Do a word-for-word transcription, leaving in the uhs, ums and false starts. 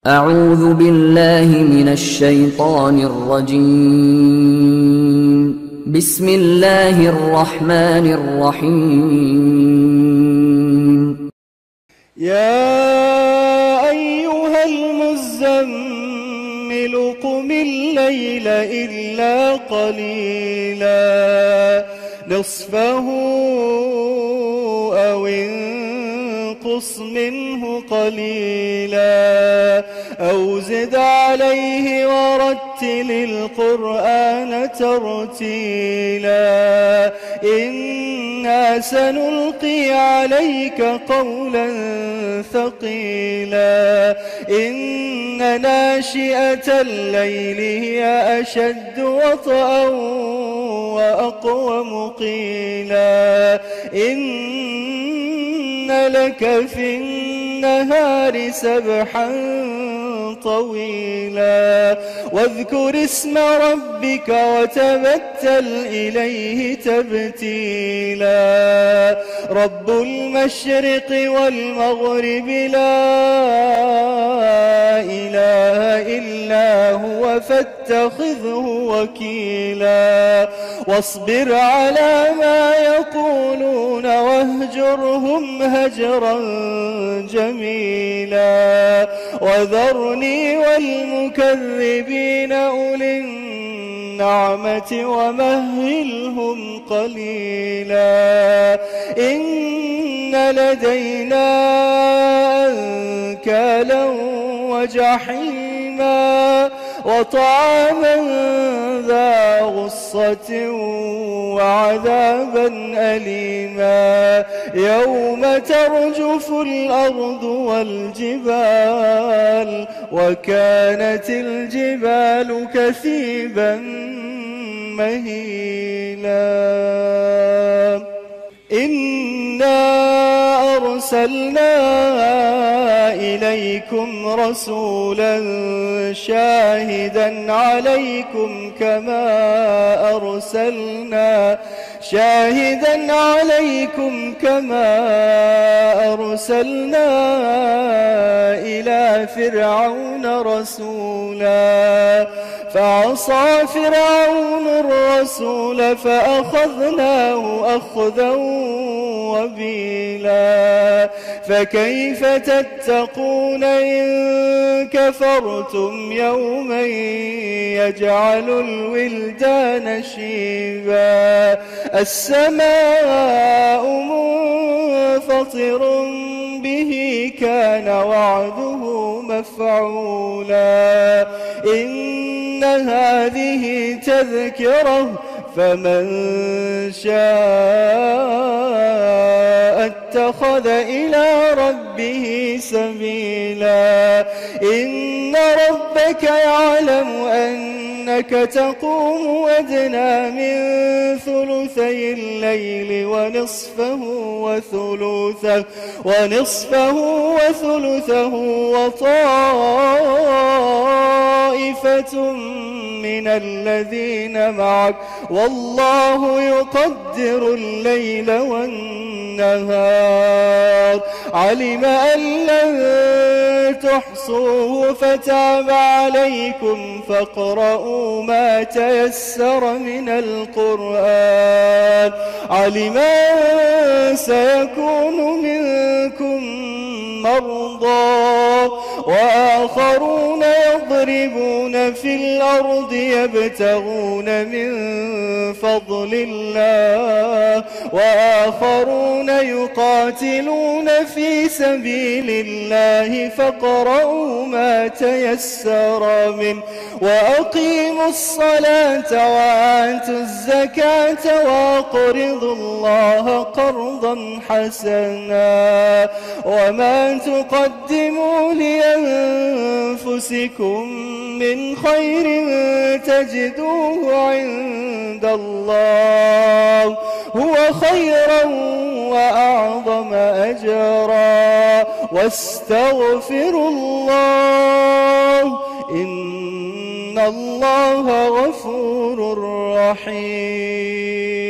أعوذ بالله من الشيطان الرجيم. بسم الله الرحمن الرحيم. يا أيها المزمل قم الليل إلا قليلا نصفه أو انقص منه قليلا أو زد عليه ورتل القرآن ترتيلا إنا سنلقي عليك قولا ثقيلا إن ناشئة الليل هي أشد وطئا وأقوم قيلا إن لك في النهار سبحا طويلا واذكر اسم ربك وتبتل إليه تبتيلا رب المشرق والمغرب لا إله إلا هو فاتخذه وكيلا واصبر على ما يقولون واهجرهم هجرا جميلا وذرني والمكذبين أولي النعمة ومهلهم قليلا إن لدينا أنكالا وجحيما وطعاما ذا غصة وعذابا أليما يوم ترجف الأرض والجبال وكانت الجبال كثيبا مهيلا إنا أرسلنا إليكم رسولا شاهدا عليكم كما أرسلنا شاهدا عليكم كما أرسلنا إلى فرعون رسولا فعصى فرعون الرسول فأخذناه أخذا وبيلا فكيف تتقون إن كفرتم يوما يجعل الولدان شيبا السماء منفطر به كان وعده مفعولا إن هذه تذكرة فمن شاء اتخذ إلى ربه سبيلا إن ربك يعلم أنك تقوم أدنى من ثلثي الليل ونصفه وثلثه ونصفه وثلثه وطائفة من الذين معك والله يقدر الليل والنهار علم أن لن تحصوه فتاب عليكم فاقرؤوا ما تيسر من القرآن علم أن سيكون منكم مرضى وآخرون يضربون في الأرض يبتغون من فضل الله وآخرون يقاتلون في سبيل الله فاقرؤوا ما تيسر منه وأقيموا الصلاة وآتوا الزكاة وأقرضوا الله قرضا حسنا وما تقدموا لأنفسكم من خير تجدوه عند الله هو خيرا وأعظم أجرا واستغفروا الله إن الله غفور رحيم.